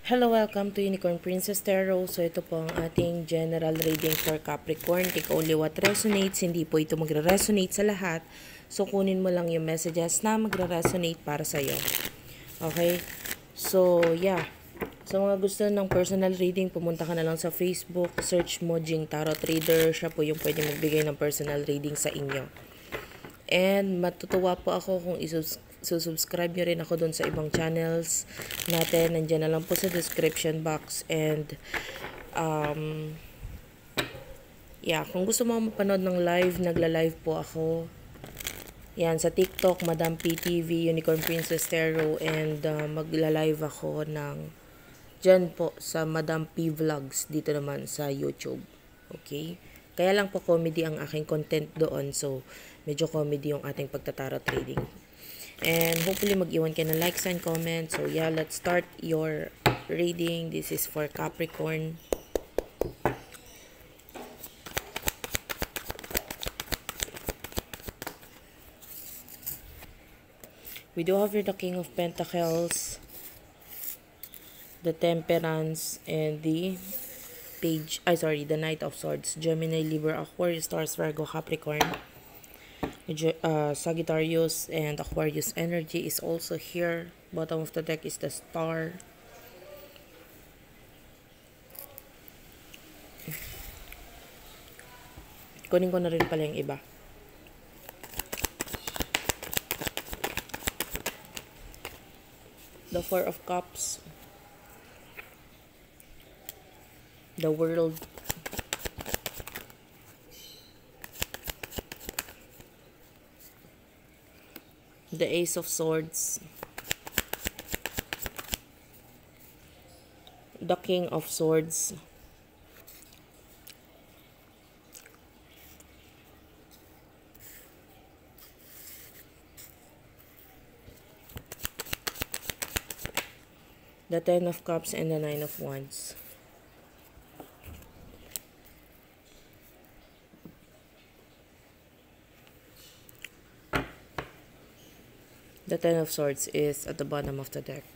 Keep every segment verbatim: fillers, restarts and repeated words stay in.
Hello, welcome to Unicorn Princess Tarot. So ito po ang ating general reading for Capricorn. Take only what resonates. Hindi po ito magre-resonate sa lahat. So kunin mo lang yung messages na magre-resonate para sa iyo. Okay? So yeah. So mga gusto ng personal reading, pumunta ka na lang sa Facebook. Search mo Jing Tarot Trader. Siya po yung pwede magbigay ng personal reading sa inyo. And matutuwa po ako kung isusubscribe nyo rin ako dun sa ibang channels natin. Nandiyan na lang po sa description box. And um, yeah, kung gusto mo mapanood ng live, nagla-live po ako. Yan, sa TikTok, Madam P T V, Unicorn Princess Tarot. And uh, magla-live ako ng dyan po sa Madam P Vlogs dito naman sa YouTube. Okay? Kaya lang po comedy ang aking content doon. So, medyo comedy yung ating pagtataro trading. And hopefully mag-iwan ka ng likes and comments. So, yeah, let's start your reading. This is for Capricorn. We do have here the King of Pentacles, the Temperance, and the Page, I sorry, the Knight of Swords. Gemini, Libra, Aquarius, Taurus, Virgo, Capricorn. Uh, Sagittarius and Aquarius energy is also here. Bottom of the deck is the Star. Kunin ko na rin pala yung iba. The Four of Cups. The World. The Ace of Swords. The King of Swords. The Ten of Cups and the Nine of Wands. The Ten of Swords is at the bottom of the deck.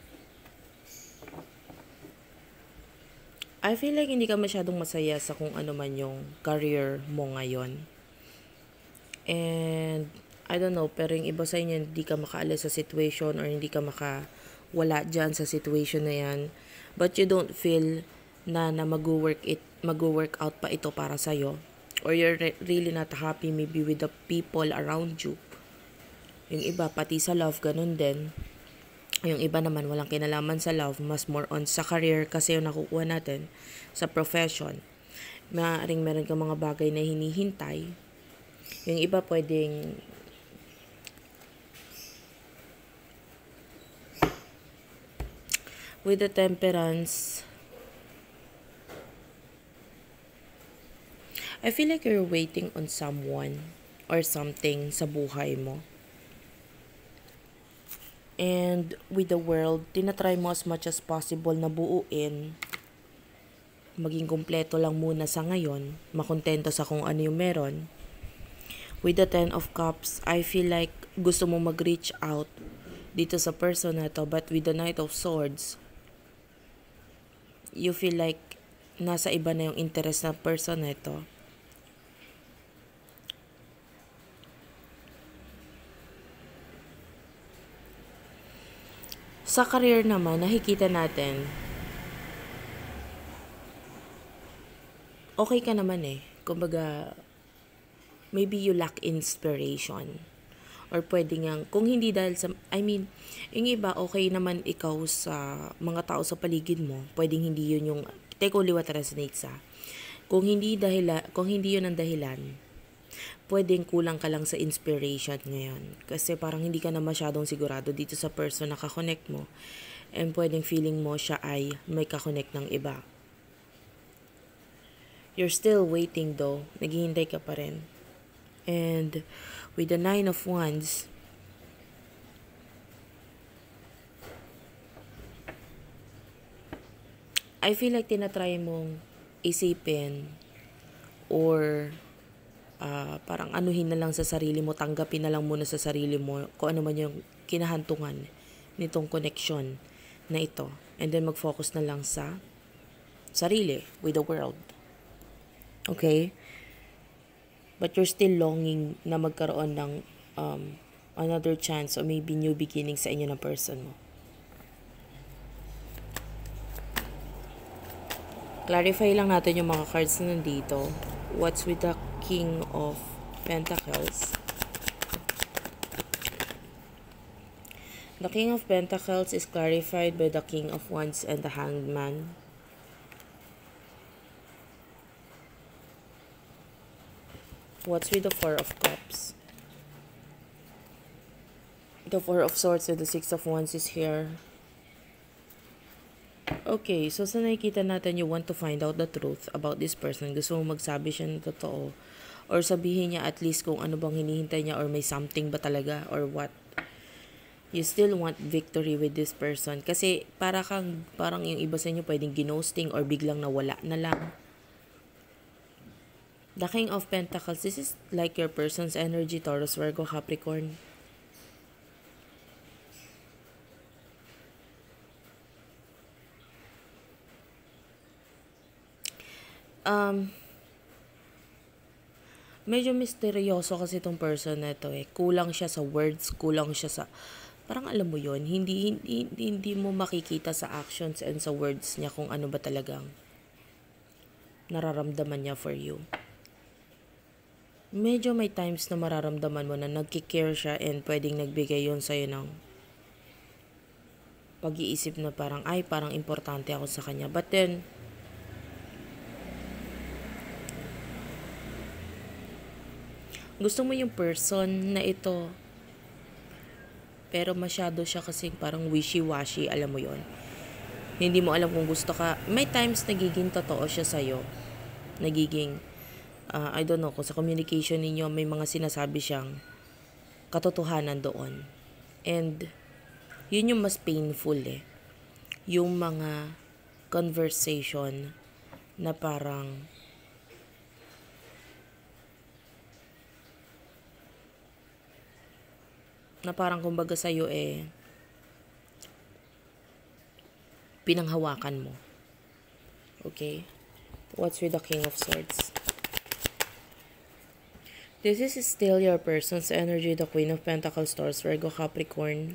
I feel like hindi ka masyadong masaya sa kung ano man yung career mo ngayon. And, I don't know, pero yung iba sa inyo, hindi ka makaalis sa situation or hindi ka makawala dyan sa situation na yan. But you don't feel na, na mag-work it, mag-work out pa ito para sa'yo. Or you're re really not happy maybe with the people around you. Yung iba, pati sa love, ganun din. Yung iba naman, walang kinalaman sa love, mas more on sa career kasi yung nakukuha natin sa profession. Maaaring meron kang mga bagay na hinihintay. Yung iba pwedeng with the Temperance, I feel like you're waiting on someone or something sa buhay mo. And with the World, tinatry mo as much as possible na buuin. Maging kumpleto lang muna sa ngayon. Makontento sa kung ano yung meron. With the Ten of Cups, I feel like gusto mo mag-reach out dito sa person na to. But with the Knight of Swords, you feel like nasa iba na yung interest na person na to. Sa career naman, nakikita natin, okay ka naman eh. Kumbaga, maybe you lack inspiration. Or pwede nga, kung hindi dahil sa, I mean, yung iba, okay naman ikaw sa mga tao sa paligid mo. Pwedeng hindi yun yung, take only what resonates ha. Kung hindi, dahila, kung hindi yun ang dahilan, pwedeng kulang ka lang sa inspiration ngayon. Kasi parang hindi ka na masyadong sigurado dito sa person na kakonect mo. And pwedeng feeling mo siya ay may kakonect ng iba. You're still waiting though. Naghihintay ka pa rin. And with the Nine of Wands, I feel like tinatry mong isipin or Uh, parang anuhin na lang sa sarili mo, tanggapin na lang muna sa sarili mo kung ano man yung kinahantungan nitong connection na ito. And then mag-focus na lang sa sarili, with the world. Okay? But you're still longing na magkaroon ng um, another chance or maybe new beginning sa inyo ng person mo. Clarify lang natin yung mga cards na nandito. What's with the King of Pentacles? The King of Pentacles is clarified by the King of Wands and the Hanged Man. What's with the Four of Cups? The Four of Swords and the Six of Wands is here. Okay, so sa nakikita natin, you want to find out the truth about this person. Gusto mong magsabi siya ng totoo. Or sabihin niya at least kung ano bang hinihintay niya or may something ba talaga or what. You still want victory with this person. Kasi para kang, parang yung iba sa inyo pwedeng ginosting or biglang nawala na lang. The King of Pentacles, this is like your person's energy, Taurus, Virgo, Capricorn. Um, medyo misteryoso kasi itong person na ito eh. Kulang siya sa words, kulang siya sa... Parang alam mo yon, hindi, hindi, hindi mo makikita sa actions and sa words niya kung ano ba talagang nararamdaman niya for you. Medyo may times na mararamdaman mo na nagkikare siya and pwedeng nagbigay yon sa'yo ng pag-iisip na parang, ay, parang importante ako sa kanya. But then, gusto mo yung person na ito, pero masyado siya kasi parang wishy-washy, alam mo yon. Hindi mo alam kung gusto ka. May times nagiging totoo siya sa'yo. Nagiging, uh, I don't know, kung sa communication ninyo, may mga sinasabi siyang katotohanan doon. And, yun yung mas painful eh. Yung mga conversation na parang na parang kumbaga sa'yo eh pinanghawakan mo. Okay? What's with the King of Swords? This is still your person's energy, the Queen of Pentacles, Taurus, Virgo, Capricorn.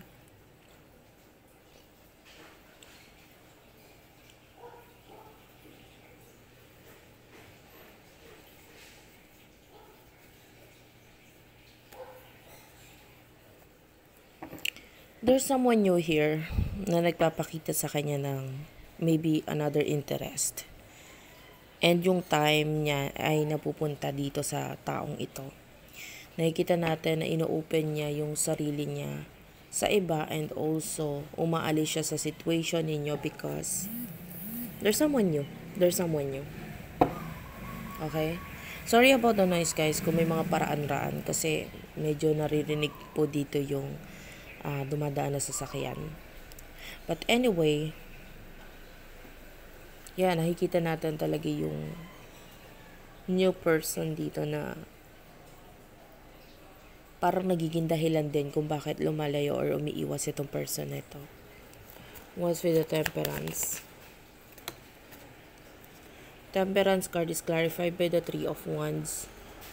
There's someone new here na nagpapakita sa kanya ng maybe another interest. And yung time niya ay napupunta dito sa taong ito. Nakikita natin na ino-open niya yung sarili niya sa iba and also umaalis siya sa situation ninyo because there's someone new. There's someone new. Okay? Sorry about the noise guys kung may mga paraan-raan kasi medyo naririnig po dito yung Uh, dumadaan na sasakyan. But anyway, yan, nakikita natin talaga yung new person dito na parang nagiging dahilan din kung bakit lumalayo or umiiwas itong person na ito. What's with the Temperance? Temperance card is clarified by the Three of Wands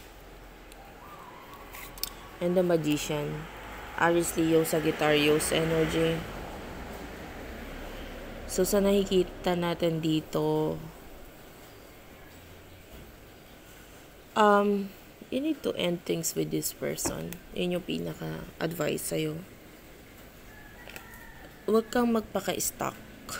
and the Magician. Aries, Leo, Sagittarius energy. So, sa nakikita natin dito, um, you need to end things with this person. Yun yung pinaka-advice sa'yo. Huwag kang magpaka-stuck.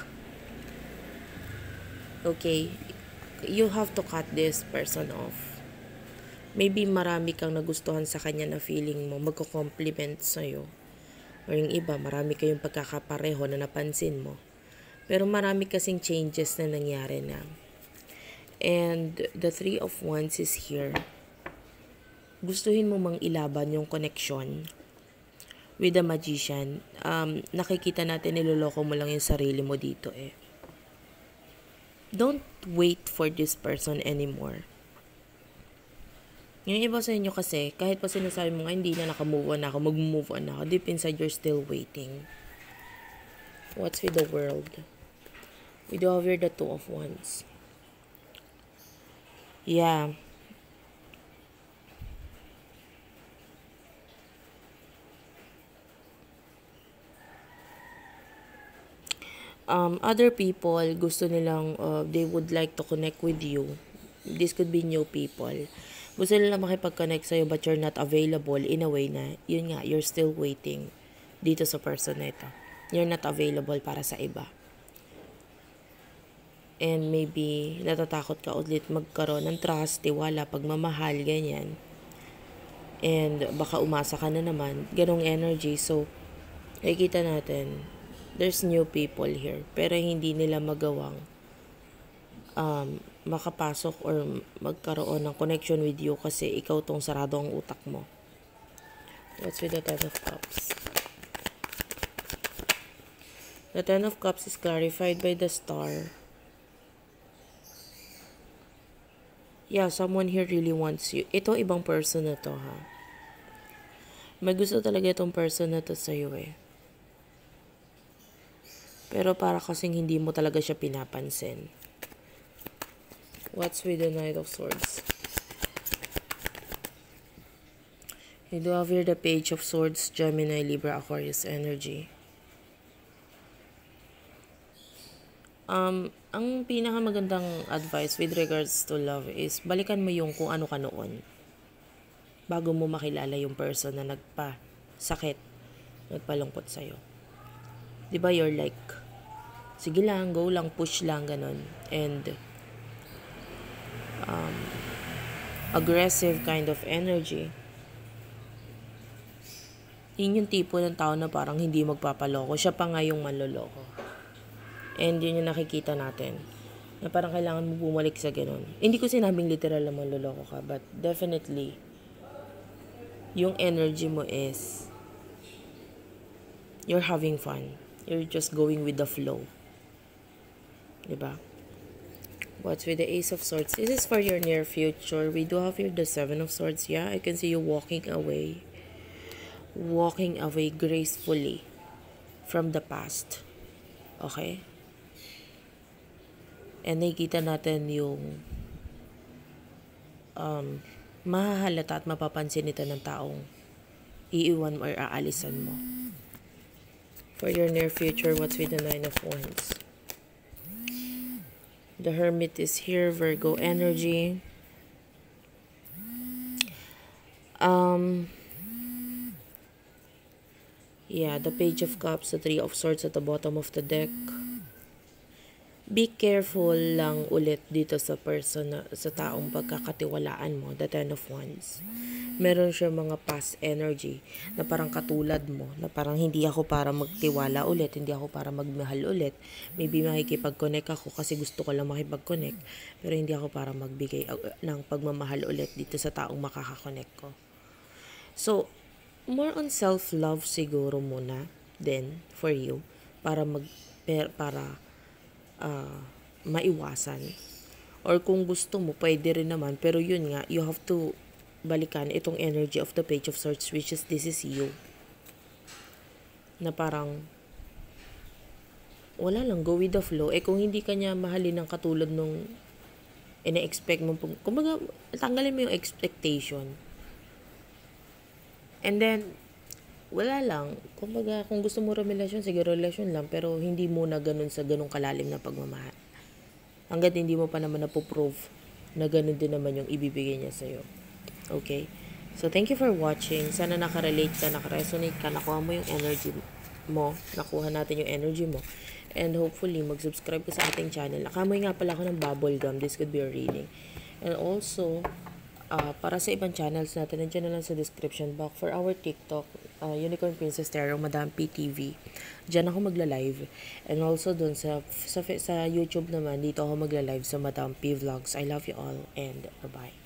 Okay? You have to cut this person off. Maybe marami kang nagustuhan sa kanya na feeling mo, magko-compliment sa'yo. Or yung iba, marami kayong pagkakapareho na napansin mo. Pero marami kasing changes na nangyari na. And the Three of Wands is here. Gustuhin mo mang ilaban yung connection with the Magician. Um, nakikita natin, niloloko mo lang yung sarili mo dito eh. Don't wait for this person anymore. Yung iba sa inyo kasi, kahit pa sinasabi mo nga, hindi na nakamove on na ako, mag-move on na ako, deep inside you're still waiting. What's with the world? We do have here the Two of Wands. Yeah. Um, other people, gusto nilang, uh, they would like to connect with you. This could be new people. Gusto nila makipag-connect sa'yo but you're not available in a way na, yun nga, you're still waiting dito sa person na ito. You're not available para sa iba. And maybe, natatakot ka ulit magkaroon ng trust, tiwala, pagmamahal, ganyan. And baka umasa ka na naman, ganong energy. So, nakikita natin, there's new people here. Pero hindi nila magawang um, makapasok or magkaroon ng connection with you kasi ikaw tong sarado ang utak mo. What's with the Ten of Cups? The Ten of Cups is clarified by the Star. Yeah, someone here really wants you. Ito, ibang person na to, ha? May gusto talaga itong person na to sa'yo, eh. Pero para kasing hindi mo talaga siya pinapansin. What's with the Knight of Swords? You do have here the Page of Swords, Gemini, Libra, Aquarius energy. Um, ang pinakamagandang advice with regards to love is balikan mo yung kung ano ka noon bago mo makilala yung person na nagpa-sakit, nagpalungkot sa'yo. Diba you're like, sige lang, go lang, push lang, ganon. And um, aggressive kind of energy. Yun yung tipo ng tao na parang hindi magpapaloko. Siya pa nga yung manloloko. And yun yung nakikita natin. Na parang kailangan mo bumalik sa ganun. Hindi ko sinabing literal na manloloko ka. But definitely, yung energy mo is, you're having fun. You're just going with the flow. Diba? What's with the Ace of Swords? This is for your near future. We do have here the Seven of Swords. Yeah, I can see you walking away. Walking away gracefully from the past. Okay? And nakikita natin yung um, mahahalata at mapapansin ito ng taong iiwan mo or aalisan mo. For your near future, what's with the Nine of Wands? The Hermit is here, Virgo energy. Um, yeah, the Page of Cups, the Three of Swords at the bottom of the deck. Be careful lang ulit dito sa person, na, sa taong pagkakatiwalaan mo, the Ten of Wands. Meron siya mga past energy na parang katulad mo, na parang hindi ako para magtiwala ulit, hindi ako para magmahal ulit. Maybe makikipag-connect ako kasi gusto ko lang makipag-connect, pero hindi ako para magbigay ng pagmamahal ulit dito sa taong makakakonect ko. So, more on self-love siguro muna then for you para mag para uh, maiwasan. Or kung gusto mo, pwede rin naman, pero yun nga, you have to balikan itong energy of the Page of Swords, which is this is you. Na parang wala lang, go with the flow. Eh kung hindi ka niya mahalin ng katulad nung ina-expect mo, kumbaga tanggalin mo yung expectation. And then wala lang, kumbaga kung gusto mo relasyon, sige relasyon lang, pero hindi mo na ganun sa ganung kalalim na pagmamahal. Hanggat hindi mo pa naman napoprove na ganun din naman yung ibibigay niya sa'yo. Okay? So, thank you for watching. Sana nakarelate ka, nakaresonate ka, nakuha mo yung energy mo, nakuha natin yung energy mo. And hopefully, mag-subscribe ka sa ating channel. Nakamoy nga pala ako ng bubble gum. This could be a reading. And also, uh, para sa ibang channels natin, nandiyan na lang sa description box. For our TikTok, uh, Unicorn Princess Tarot, Madam P T V. Diyan ako magla-live. And also dun sa, sa, sa YouTube naman, dito ako magla-live sa Madam P Vlogs. I love you all and bye-bye.